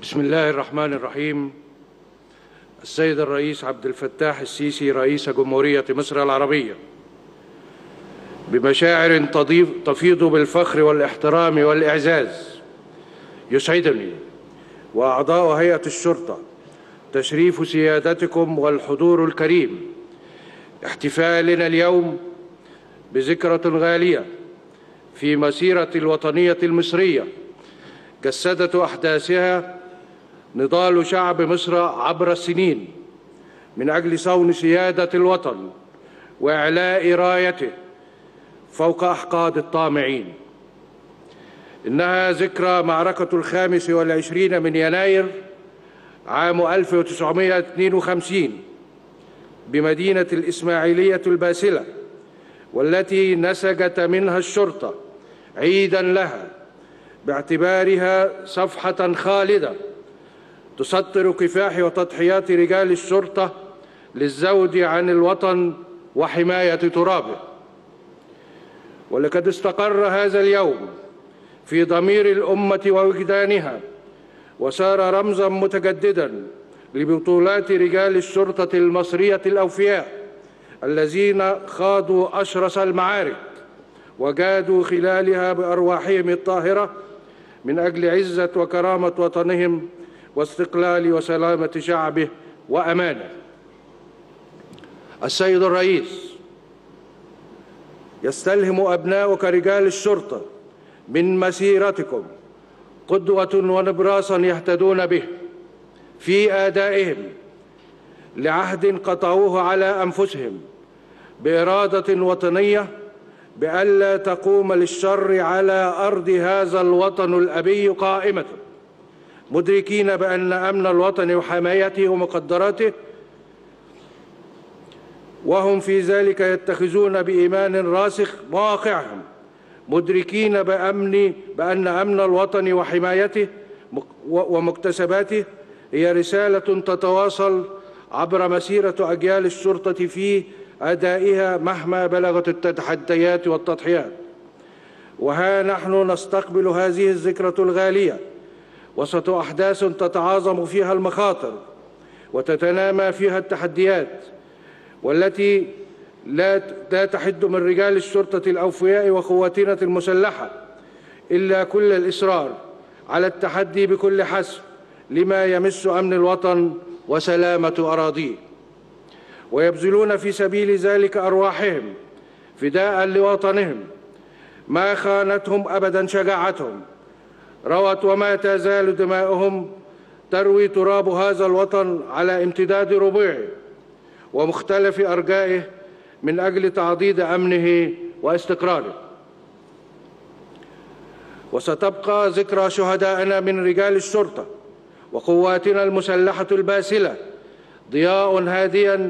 بسم الله الرحمن الرحيم. السيد الرئيس عبد الفتاح السيسي رئيس جمهورية مصر العربية، بمشاعر تفيض بالفخر والاحترام والإعزاز، يسعدني وأعضاء هيئة الشرطة تشريف سيادتكم والحضور الكريم احتفالنا اليوم بذكرى غالية في مسيرة الوطنية المصرية جسدت أحداثها نضال شعب مصر عبر السنين من أجل صون سيادة الوطن وإعلاء رايته فوق أحقاد الطامعين. إنها ذكرى معركة 25 من يناير عام 1952 بمدينة الإسماعيلية الباسلة، والتي نسجت منها الشرطة عيداً لها باعتبارها صفحة خالدة تسطر كفاح وتضحيات رجال الشرطة للذود عن الوطن وحماية ترابه. ولقد استقر هذا اليوم في ضمير الأمة ووجدانها، وصار رمزاً متجدداً لبطولات رجال الشرطة المصرية الأوفياء الذين خاضوا أشرس المعارك وجادوا خلالها بأرواحهم الطاهرة من أجل عزة وكرامة وطنهم واستقلال وسلامة شعبه وأمانه. السيد الرئيس، يستلهم أبناؤك رجال الشرطة من مسيرتكم قدوة ونبراسا يهتدون به في أدائهم لعهد قطعوه على أنفسهم بإرادة وطنية بألا تقوم للشر على أرض هذا الوطن الأبي قائمة، مدركين بأن أمن الوطن وحمايته ومقدراته وهم في ذلك يتخذون بإيمان راسخ مواقعهم، مدركين بأن أمن الوطن وحمايته ومكتسباته هي رسالة تتواصل عبر مسيرة أجيال الشرطة في أدائها مهما بلغت التحديات والتضحيات. وها نحن نستقبل هذه الذكرى الغالية وسط أحداث تتعاظم فيها المخاطر وتتنامى فيها التحديات، والتي لا تحد من رجال الشرطة الأوفياء وقواتنا المسلحة إلا كل الإصرار على التحدي بكل حسم لما يمس أمن الوطن وسلامة أراضيه، ويبذلون في سبيل ذلك أرواحهم فداء لوطنهم ما خانتهم أبدا شجاعتهم، روت وما تزال دماؤهم تروي تراب هذا الوطن على امتداد ربوعه ومختلف أرجائه من أجل تعضيد أمنه واستقراره. وستبقى ذكرى شهدائنا من رجال الشرطة وقواتنا المسلحة الباسلة ضياء هاديا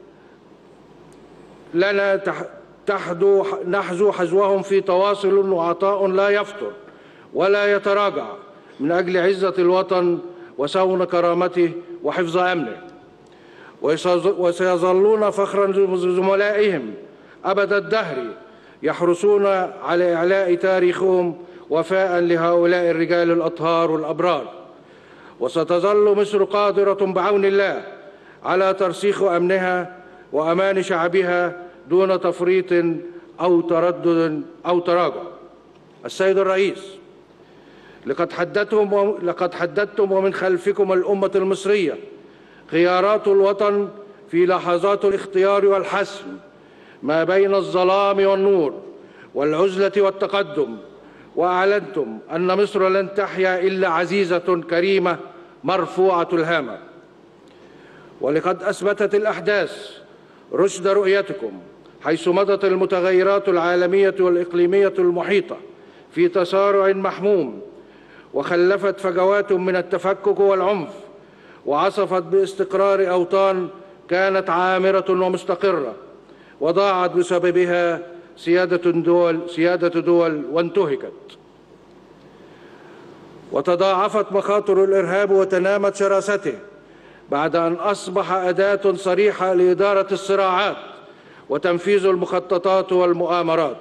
لنا نحذو حذوهم في تواصل وعطاء لا يفتر ولا يتراجع من أجل عزة الوطن وصون كرامته وحفظ أمنه، وسيظلون فخرا لزملائهم أبد الدهر يحرصون على إعلاء تاريخهم وفاء لهؤلاء الرجال الأطهار الأبرار. وستظل مصر قادرة بعون الله على ترسيخ أمنها وأمان شعبها دون تفريط أو تردد أو تراجع. السيد الرئيس، لقد حددتم ومن خلفكم الأمة المصرية خيارات الوطن في لحظات الاختيار والحسم ما بين الظلام والنور والعزلة والتقدم، وأعلنتم أن مصر لن تحيا إلا عزيزة كريمة مرفوعة الهامة. ولقد أثبتت الأحداث رشد رؤيتكم حيث مضت المتغيرات العالمية والإقليمية المحيطة في تسارع محموم، وخلفت فجوات من التفكك والعنف، وعصفت باستقرار أوطان كانت عامرة ومستقرة، وضاعت بسببها سيادة دول وانتهكت. وتضاعفت مخاطر الإرهاب وتنامت شراسته بعد أن أصبح أداة صريحة لإدارة الصراعات وتنفيذ المخططات والمؤامرات.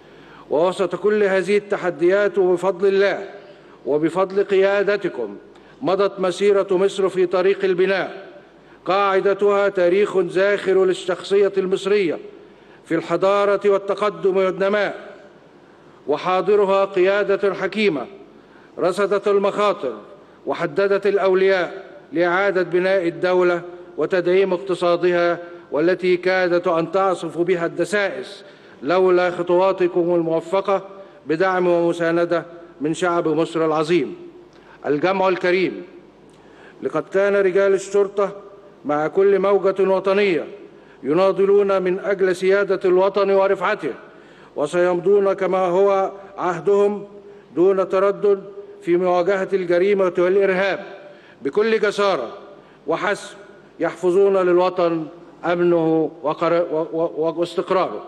ووسط كل هذه التحديات وبفضل الله وبفضل قيادتكم مضت مسيرة مصر في طريق البناء، قاعدتها تاريخ زاخر للشخصية المصرية في الحضارة والتقدم والنماء، وحاضرها قيادة حكيمة رصدت المخاطر وحددت الأولويات لإعادة بناء الدولة وتدعيم اقتصادها، والتي كادت أن تعصف بها الدسائس لولا خطواتكم الموفقة بدعم ومساندة من شعب مصر العظيم. الجمع الكريم، لقد كان رجال الشرطة مع كل موجة وطنية يناضلون من أجل سيادة الوطن ورفعته، وسيمضون كما هو عهدهم دون تردد في مواجهة الجريمة والإرهاب بكل جسارة وحسم، يحفظون للوطن أمنه واستقراره.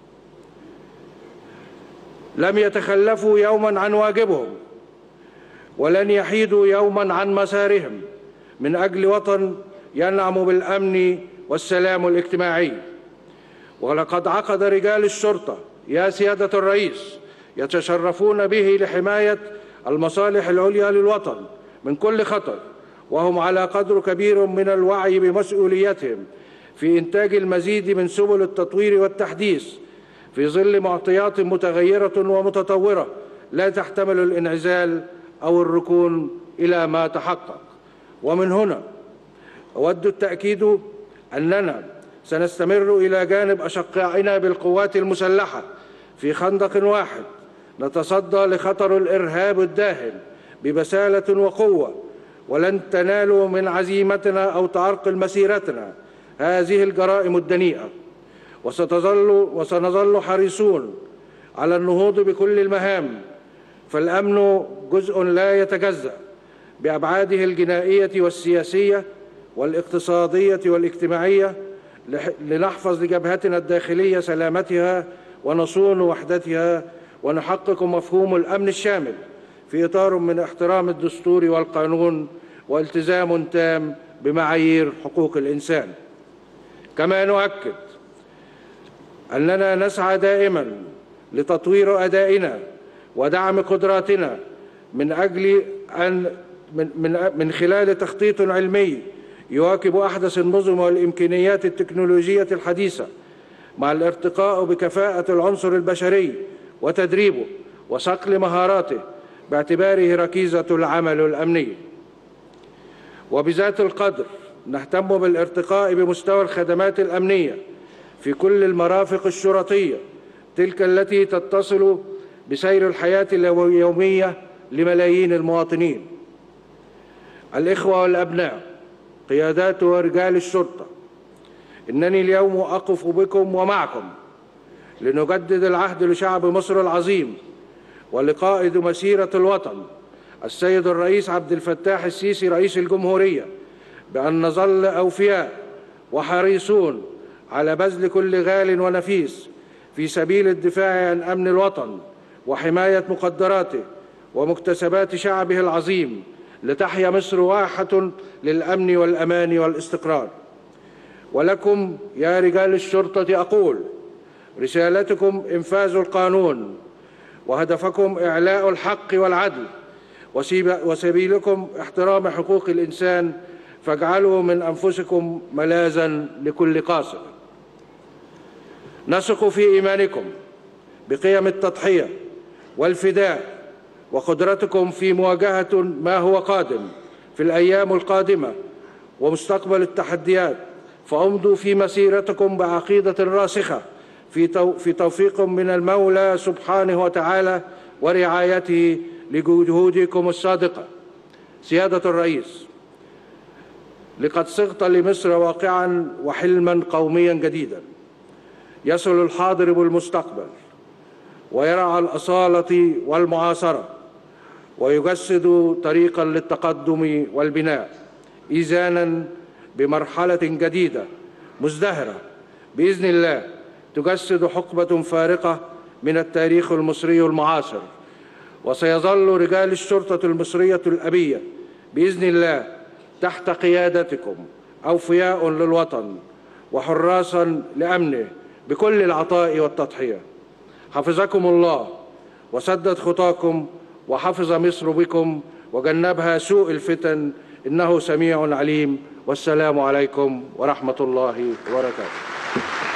لم يتخلفوا يوما عن واجبهم، ولن يحيدوا يوما عن مسارهم من أجل وطن ينعم بالأمن والسلام الاجتماعي. ولقد عقد رجال الشرطة يا سيادة الرئيس يتشرفون به لحماية المصالح العليا للوطن من كل خطر، وهم على قدر كبير من الوعي بمسؤوليتهم في إنتاج المزيد من سبل التطوير والتحديث في ظل معطيات متغيرة ومتطورة لا تحتمل الانعزال أو الركون إلى ما تحقق. ومن هنا أود التأكيد أننا سنستمر إلى جانب أشقائنا بالقوات المسلحة في خندق واحد نتصدى لخطر الإرهاب الداهم ببسالة وقوة، ولن تنالوا من عزيمتنا أو تعرقل مسيرتنا هذه الجرائم الدنيئة. وسنظل حريصون على النهوض بكل المهام، فالأمن جزء لا يتجزأ بأبعاده الجنائية والسياسية والاقتصادية والاجتماعية، لنحفظ لجبهتنا الداخلية سلامتها ونصون وحدتها، ونحقق مفهوم الأمن الشامل في إطار من احترام الدستور والقانون والتزام تام بمعايير حقوق الإنسان. كما نؤكد أننا نسعى دائما لتطوير أدائنا ودعم قدراتنا من أجل أن من خلال تخطيط علمي يواكب أحدث النظم والإمكانيات التكنولوجية الحديثة، مع الارتقاء بكفاءة العنصر البشري وتدريبه وصقل مهاراته باعتباره ركيزة العمل الأمني. وبذات القدر نهتم بالارتقاء بمستوى الخدمات الأمنية في كل المرافق الشرطية، تلك التي تتصل بسير الحياة اليومية لملايين المواطنين. الإخوة والأبناء، قيادات ورجال الشرطة، إنني اليوم أقف بكم ومعكم لنجدد العهد لشعب مصر العظيم ولقائد مسيرة الوطن السيد الرئيس عبد الفتاح السيسي رئيس الجمهورية بأن نظل أوفياء وحريصون على بذل كل غال ونفيس في سبيل الدفاع عن أمن الوطن وحماية مقدراته ومكتسبات شعبه العظيم، لتحيا مصر واحة للأمن والأمان والاستقرار. ولكم يا رجال الشرطة أقول: رسالتكم إنفاذ القانون، وهدفكم إعلاء الحق والعدل، وسبيلكم احترام حقوق الإنسان، فاجعلوا من أنفسكم ملاذا لكل قاصر. نثق في إيمانكم بقيم التضحية والفداء وقدرتكم في مواجهة ما هو قادم في الأيام القادمة ومستقبل التحديات، فامضوا في مسيرتكم بعقيدة راسخة في توفيق من المولى سبحانه وتعالى ورعايته لجهودكم الصادقة. سيادة الرئيس، لقد صغت لمصر واقعاً وحلماً قومياً جديداً يصل الحاضر بالمستقبل، ويرعى الأصالة والمعاصرة، ويجسد طريقاً للتقدم والبناء، إذانا بمرحلة جديدة مزدهرة بإذن الله تجسد حقبة فارقة من التاريخ المصري المعاصر. وسيظل رجال الشرطة المصرية الأبية بإذن الله تحت قيادتكم أوفياء للوطن وحراساً لأمنه بكل العطاء والتضحية. حفظكم الله وسدد خطاكم، وحفظ مصر بكم، وجنبها سوء الفتن، إنه سميع عليم. والسلام عليكم ورحمة الله وبركاته.